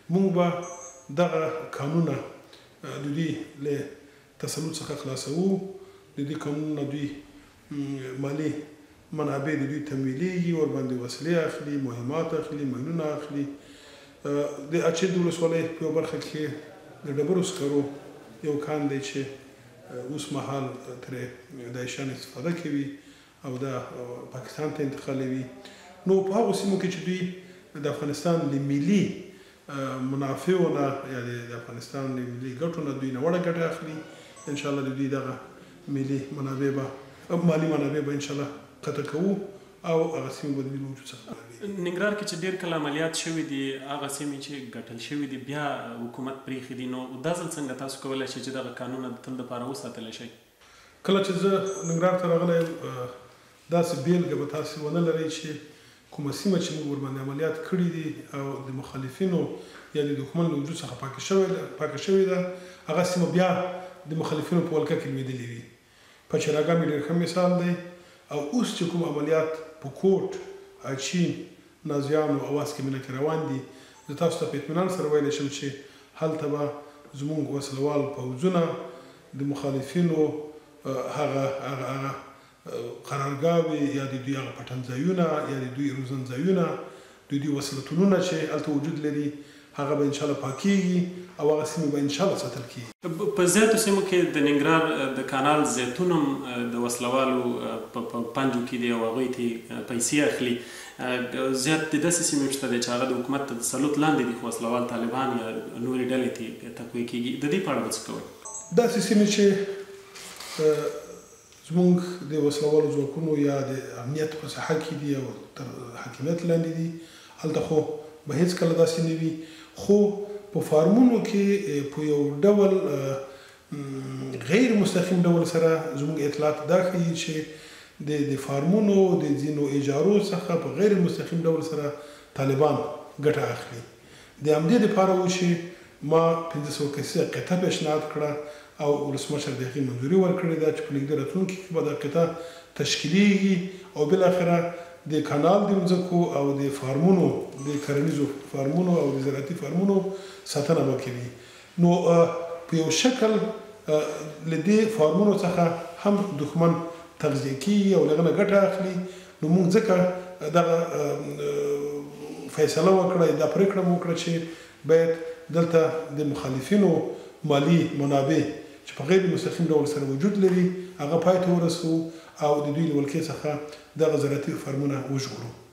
موږ به دغه قانونونه د دوی له تسلط څخه خلاصوو. د دې قانونونه دوی مالي منابع د دوی تمویلېږي، ورباندې وسلې اخلي، مهمات اخلي، ماینونه اخلي. د اچې د ولسوالۍ په یوه برخه کې د ډبرو سکرو یو کان دی چې اوس مهال ترې داعشیان استفاده کوي او دا پاکستان ته انتقالوي. نو په هغو سیمو کې چې دوی د افغانستان له ملي منافعو نه یا د افغانستان له ملي ګټو نه دوی ناوړه ګټه اخلي، انشاءالله د دوی دغه ملي منابع به مالي منابع به انشاءالله قطع کوو او هغه سیمې به د دوی له وجود څخه ننګرهار کې چې ډېر کله عملیات شوي دي، هغه سیمې چې ګټل شوي دي بیا حکومت پرېښي دي، نو دا ځل څنګه تاسو کولی شئ چې دغه قانونه د تل دپاره وساتلی شئ؟ کله چې زه ننګرهار ته راغلی یم داسې بیلګه به تاسې ونه لرئ چې کومه سیمه چې موږ ورباندې عملیات کړي دي او د مخالفینو یا د دښمن له وجود څخه پاکه شوې ده، هغه سیمه بیا د مخالفینو په ولکه کې لوېدلې وي. پچراګا مې ډېر ښه مثال دی. او اوس چې کوم عملیات په کوټ، اچین، نازیانو او واسکمینه کې روان دي، زه تاسو ته په اطمینان سره ویلی شم چې هلته به زموږ وسلوال پوځونه د مخالفینو هغه قرارګاوې یا د دوی هغه پټنځایونه یا د دوی روزنځایونه، د دوی وسلتونونه چې هلته وجود لري، هغه به انشاءالله پاکیږي او هغه سیمې به انشاءالله ساتل کیږي. په زیاتو سیمو کې د ننګرهار د کانال زیتون هم د وسلوالو په پنجو کې دي او هغوی ته پیسې اخلي. زیات د داسې سیمې شته دی چې هغه د حکومت تر تسلط لاندې دي، خو وسلوال طالبان یا نورې ډلې ته تقویه کېږي. د دې په اړه به څه کوئ؟ داسې سیمې چې زموږ د وسلوالو ځواکونو یا د امنیت په ساحه کې دي او تر حاکمیت لاندې دي، هلته خو به هېڅکله داسې نه وي. خو په فارمونو کې په یو ډول غیر مستقیم ډول سره زموږ اطلاعات دا ښیي چې د فارمونو د ځینو اجارو څخه په غیر مستقیم ډول سره طالبان ګټه اخلي. د همدې دپاره و چې ما 500 کسیزه قطعه پیشنهاد کړه او ولسمشر د هغې منظوري ورکړې ده چې په نږدې راتلونکي کې به دا قطعه تشکیلیږي او بالاخره د کانال د مځکو او د فارمونو، د کرنیزو فارمونو او د زراعتي فارمونو ساتنه به کوي. نو په یو شکل له دې فارمونو څخه هم دښمن تغذیه کیږي او له هغه نه ګټه اخلي. نو موږ ځکه دغه فیصله وکړه، دا پرېکړه مو وکړه چې باید دلته د مخالفینو مالي منابع چې په غیر مستقیم ډول سره وجود لري هغه پای ته ورسوو او د دوی له ولکې څخه دغه زراعتي فارمونه وژغورو.